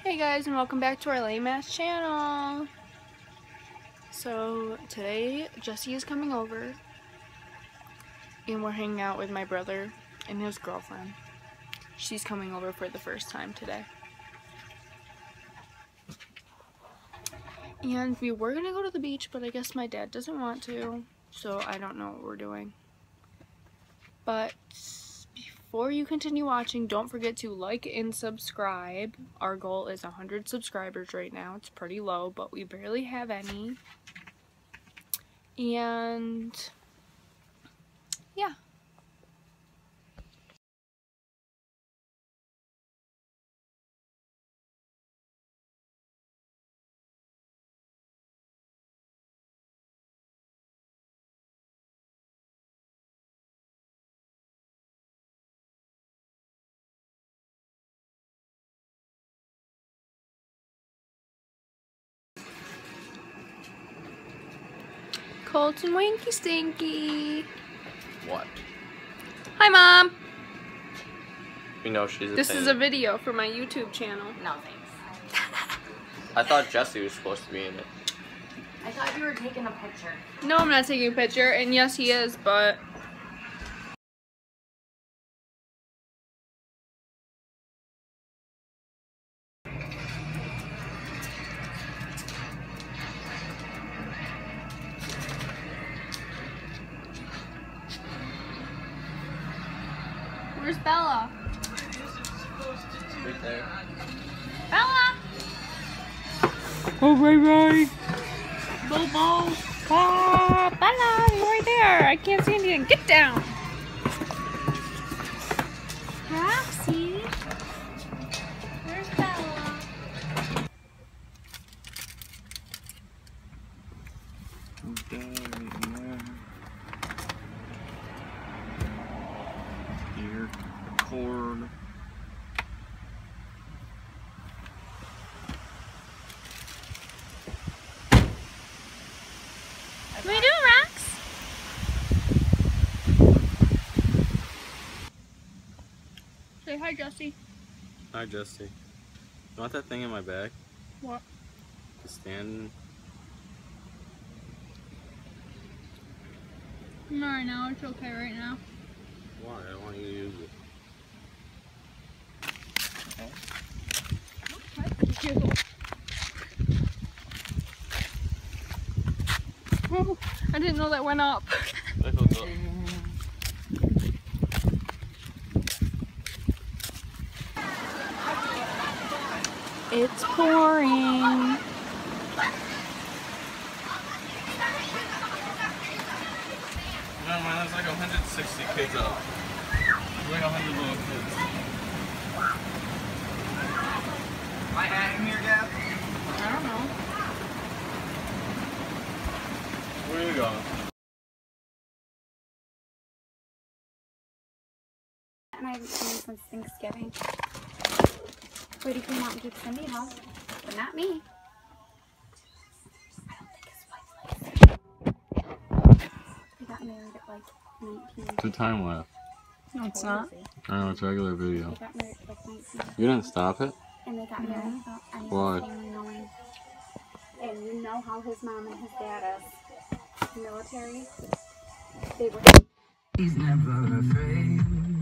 Hey guys, and welcome back to our Lame Ass channel. So today Jesse is coming over and we're hanging out with my brother and his girlfriend. She's coming over for the first time today. And we were gonna go to the beach, but I guess my dad doesn't want to, so I don't know what we're doing. But before you continue watching, don't forget to like and subscribe. Our goal is 100 subscribers right now. It's pretty low, but we barely have any. And yeah. Colton Winky Stinky. What? Hi, Mom. We know she's a This thing. is a video for my YouTube channel. No thanks. I thought Jesse was supposed to be in it. I thought you were taking a picture. No, I'm not taking a picture, and yes, he is, but where's Bella? Right there. Bella! Oh, Ray. Bobo. Ah, Bella, you're right there. I can't see anything. Get down. Roxy. Where's Bella? Here, record. What are you doing, Rox? Say hi, Jesse. Hi, Jesse. You want that thing in my bag? What? To stand? No, right now. It's okay right now. Why? I don't want you to use it. Oh, I didn't know that went up. Let it go. It's pouring. Never mind, there's like 160 kids out. Like 100 little kids. Am I adding here, Gab? I don't know. Where are you going? And I haven't seen since Thanksgiving. Brady came out and keep Cindy home, but not me. I don't think his wife likes it. They got married at like 19. The time left. No, it's not. I know, it's a regular video. They got married at like 19. You didn't stop it? And they got married without any Why? family knowing. And you know how his mom and his dad is military. They were. He's never afraid.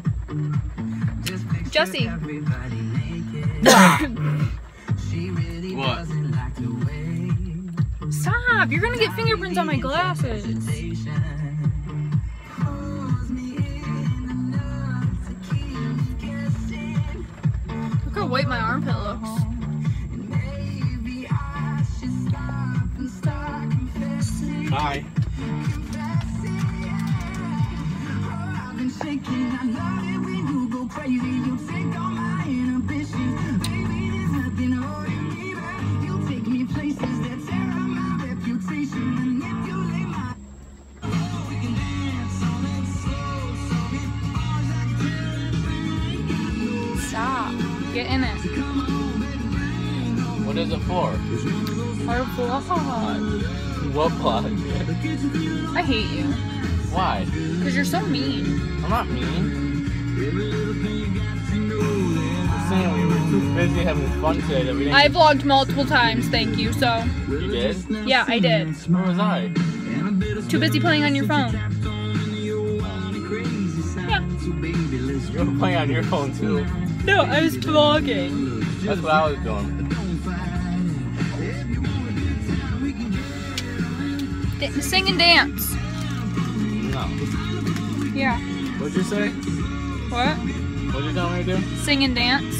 Jesse. Everybody naked. She really What? doesn't like to wait. Stop! You're gonna get fingerprints on my glasses. Pulls me in enough to keep guessing. Look how white my armpit looks. And maybe I should stop and start confessing. Hi. I've been shaking. I love it when you go crazy. You take all my inhibitions. Baby, there's nothing holding me back. You take me places that tear up my reputation. Manipulate my. Oh, we can dance on it slow, so it bars like Stop. Get in it. What is it for? Our vlog. What plot? I hate you. Why? Because you're so mean. I'm not mean. every little thing you got to know. saying we were too busy having fun today that we didn't. I vlogged multiple times, thank you, so. You did? Yeah, I did. Where was I? Too busy playing on your phone. Yeah. You were playing on your phone too. No, I was vlogging. That's what I was doing. Sing and dance. No. Yeah. What'd you say? What? What'd you tell me to do? Sing and dance.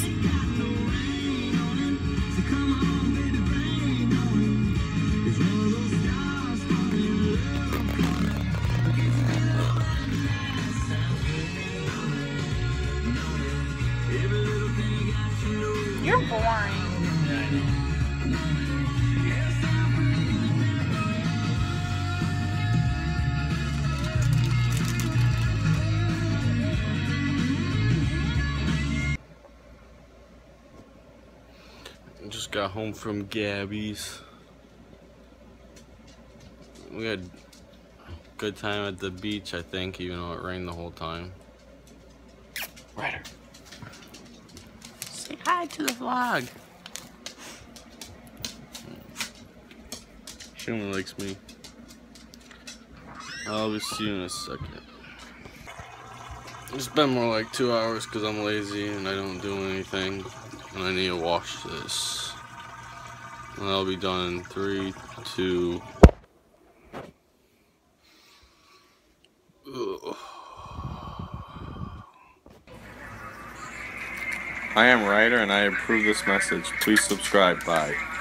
You're boring. I just got home from Gabby's. We had a good time at the beach, I think, even though it rained the whole time. Ryder, say hi to the vlog. She only likes me. I'll be see you in a second. It's been more like 2 hours because I'm lazy and I don't do anything. And I need to wash this. And that'll be done in 3, 2. Ugh. I am Ryder and I approve this message. Please subscribe. Bye.